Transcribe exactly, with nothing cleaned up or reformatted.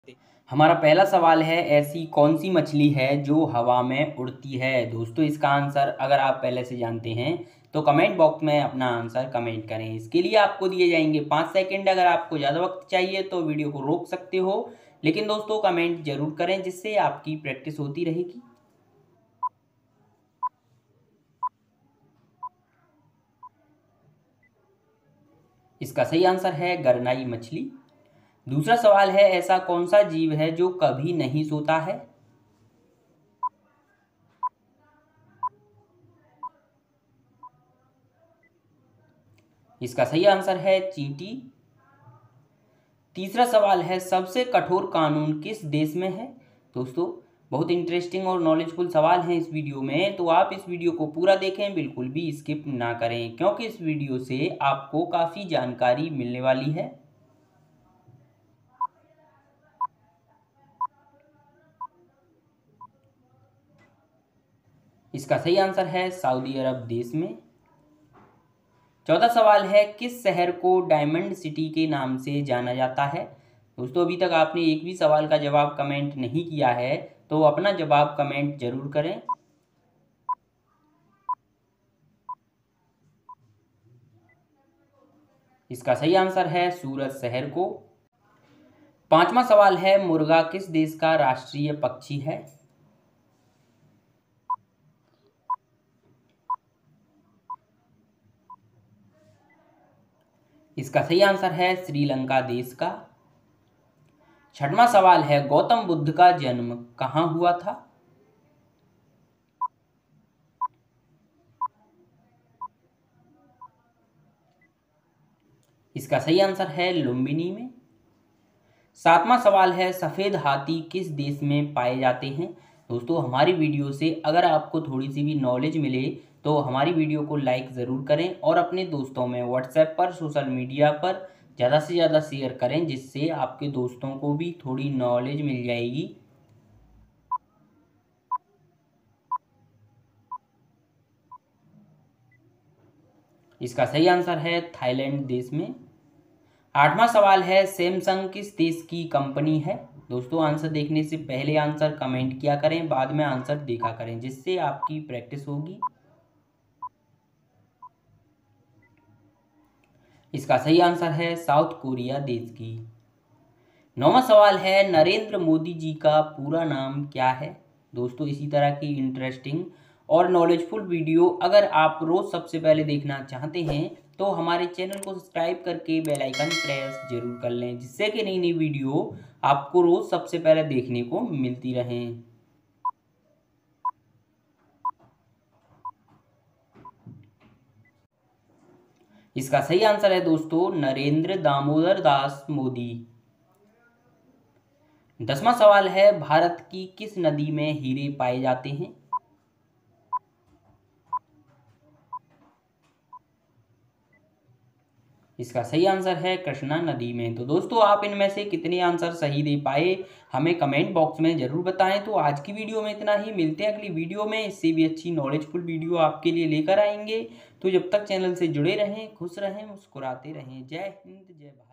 हमारा पहला सवाल है, ऐसी कौन सी मछली है जो हवा में उड़ती है। दोस्तों इसका आंसर अगर आप पहले से जानते हैं तो कमेंट बॉक्स में अपना आंसर कमेंट करें। इसके लिए आपको दिए जाएंगे पाँच सेकंड। अगर आपको ज़्यादा वक्त चाहिए तो वीडियो को रोक सकते हो, लेकिन दोस्तों कमेंट जरूर करें जिससे आपकी प्रैक्टिस होती रहेगी। इसका सही आंसर है गरनाई मछली। दूसरा सवाल है, ऐसा कौन सा जीव है जो कभी नहीं सोता है। इसका सही आंसर है चींटी। तीसरा सवाल है, सबसे कठोर कानून किस देश में है। दोस्तों बहुत इंटरेस्टिंग और नॉलेजफुल सवाल हैं इस वीडियो में, तो आप इस वीडियो को पूरा देखें, बिल्कुल भी स्किप ना करें, क्योंकि इस वीडियो से आपको काफ़ी जानकारी मिलने वाली है। इसका सही आंसर है सऊदी अरब देश में। चौथा सवाल है, किस शहर को डायमंड सिटी के नाम से जाना जाता है। दोस्तों अभी तक आपने एक भी सवाल का जवाब कमेंट नहीं किया है तो अपना जवाब कमेंट जरूर करें। इसका सही आंसर है सूरत शहर को। पांचवा सवाल है, मुर्गा किस देश का राष्ट्रीय पक्षी है। इसका सही आंसर है श्रीलंका देश का। छठवां सवाल है, गौतम बुद्ध का जन्म कहाँ हुआ था। इसका सही आंसर है लुम्बिनी में। सातवां सवाल है, सफ़ेद हाथी किस देश में पाए जाते हैं। दोस्तों हमारी वीडियो से अगर आपको थोड़ी सी भी नॉलेज मिले तो हमारी वीडियो को लाइक ज़रूर करें और अपने दोस्तों में व्हाट्सएप पर, सोशल मीडिया पर ज़्यादा से ज़्यादा शेयर करें, जिससे आपके दोस्तों को भी थोड़ी नॉलेज मिल जाएगी। इसका सही आंसर है थाईलैंड देश में। आठवां सवाल है, सैमसंग किस देश की कंपनी है। दोस्तों आंसर देखने से पहले आंसर कमेंट किया करें, बाद में आंसर देखा करें, जिससे आपकी प्रैक्टिस होगी। इसका सही आंसर है साउथ कोरिया देश की। नौवां सवाल है, नरेंद्र मोदी जी का पूरा नाम क्या है। दोस्तों इसी तरह की इंटरेस्टिंग और नॉलेजफुल वीडियो अगर आप रोज़ सबसे पहले देखना चाहते हैं तो हमारे चैनल को सब्सक्राइब करके बेल आइकन प्रेस जरूर कर लें, जिससे कि नई नई वीडियो आपको रोज़ सबसे पहले देखने को मिलती रहें। इसका सही आंसर है दोस्तों नरेंद्र दामोदर दास मोदी। दसवां सवाल है, भारत की किस नदी में हीरे पाए जाते हैं। इसका सही आंसर है कृष्णा नदी में। तो दोस्तों आप इनमें से कितने आंसर सही दे पाए हमें कमेंट बॉक्स में ज़रूर बताएं। तो आज की वीडियो में इतना ही, मिलते हैं अगली वीडियो में, इससे भी अच्छी नॉलेजफुल वीडियो आपके लिए लेकर आएंगे। तो जब तक चैनल से जुड़े रहें, खुश रहें, मुस्कुराते रहें। जय हिंद, जय भारत।